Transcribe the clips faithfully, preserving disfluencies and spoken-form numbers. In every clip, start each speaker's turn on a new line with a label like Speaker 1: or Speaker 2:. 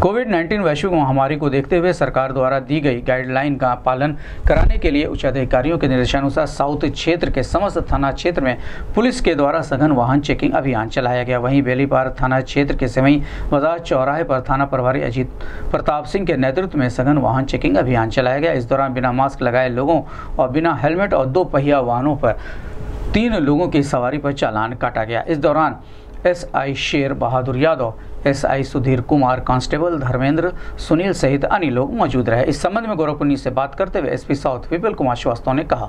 Speaker 1: Covid nineteen वैश्विक महामारी को देखते हुए सरकार द्वारा दी गई गाइडलाइन का पालन कराने के लिए उच्च अधिकारियों के निर्देशानुसार साउथ क्षेत्र के समस्त थाना क्षेत्र में पुलिस के द्वारा सघन वाहन चेकिंग अभियान चलाया गया। वहीं बेलीपार थाना क्षेत्र के सिवई बाजार चौराहे पर थाना प्रभारी अजीत प्रताप सिंह के नेतृत्व में सघन वाहन चेकिंग अभियान चलाया गया। इस दौरान बिना मास्क लगाए लोगों और बिना हेलमेट और दो पहिया वाहनों पर तीन लोगों की सवारी पर चालान काटा गया। इस दौरान S I Sher Bahadur Yadav, S I Sudhir Kumar, constable Dharmendra, Sunil सहित अन्य लोग मौजूद रहे। इस संबंध में गोरखपुर से बात करते हुए एसपी साउथ विपुल कुमार श्रीवास्तव ने कहा,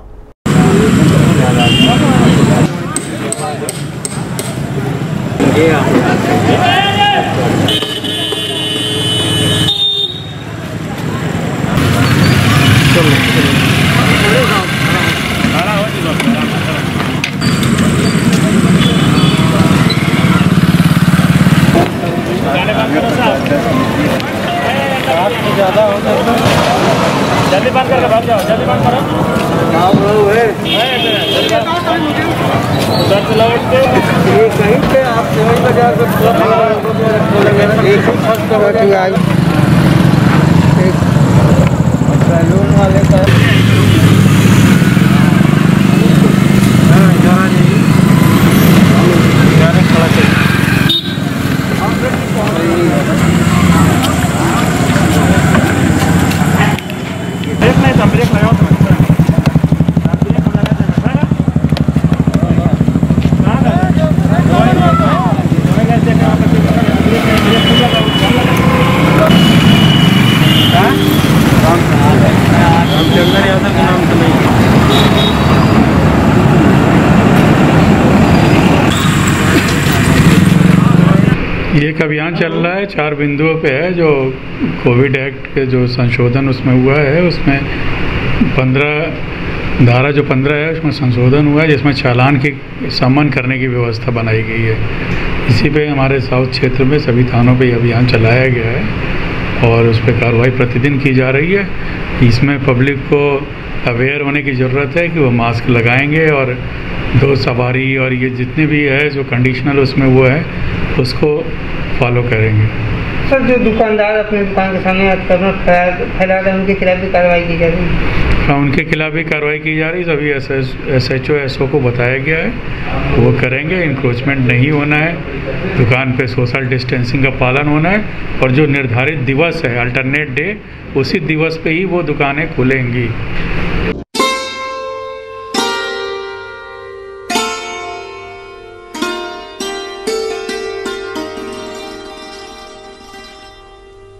Speaker 2: ज़्यादा हो जाए जल्दी बंद करके भाग जाओ, जल्दी बंद करो। उधर से लौट के कहीं पे आप सेवई बाजार को सैलून वाले का ब्रेक लगाओ तो
Speaker 3: ये एक अभियान चल रहा है, चार बिंदुओं पे है। जो कोविड एक्ट के जो संशोधन उसमें हुआ है, उसमें पंद्रह धारा जो पंद्रह है उसमें संशोधन हुआ है, जिसमें चालान की समन करने की व्यवस्था बनाई गई है। इसी पे हमारे साउथ क्षेत्र में सभी थानों पे अभियान चलाया गया है और उस पर कार्रवाई प्रतिदिन की जा रही है। इसमें पब्लिक को अवेयर होने की ज़रूरत है कि वो मास्क लगाएंगे और दो सवारी और ये जितने भी है जो कंडीशनल उसमें वो है उसको फॉलो करेंगे।
Speaker 4: सर, जो दुकानदार अपने दुकान के सामने फैला रहे हैं उनके खिलाफ भी कार्रवाई की जा रही है?
Speaker 3: हाँ, उनके खिलाफ भी कार्रवाई की जा रही है। सभी S S H O S O को बताया गया है, वो करेंगे। इंक्रोचमेंट नहीं होना है, दुकान पे सोशल डिस्टेंसिंग का पालन होना है और जो निर्धारित दिवस है अल्टरनेट डे, उसी दिवस पे ही वो दुकानें खुलेंगी।